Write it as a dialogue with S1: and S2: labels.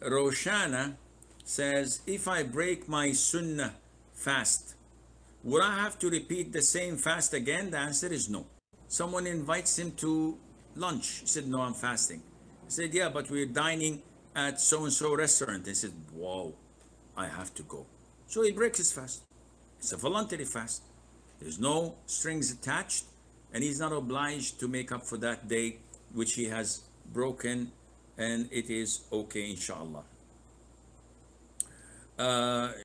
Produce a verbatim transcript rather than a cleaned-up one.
S1: Roshana says, if I break my Sunnah fast, would I have to repeat the same fast again? The answer is no. Someone invites him to lunch. He said, no, I'm fasting. He said, yeah, but we're dining at so-and-so restaurant. He said, wow, I have to go. So he breaks his fast. It's a voluntary fast. There's no strings attached, and he's not obliged to make up for that day which he has broken, and it is okay, inshallah. Uh,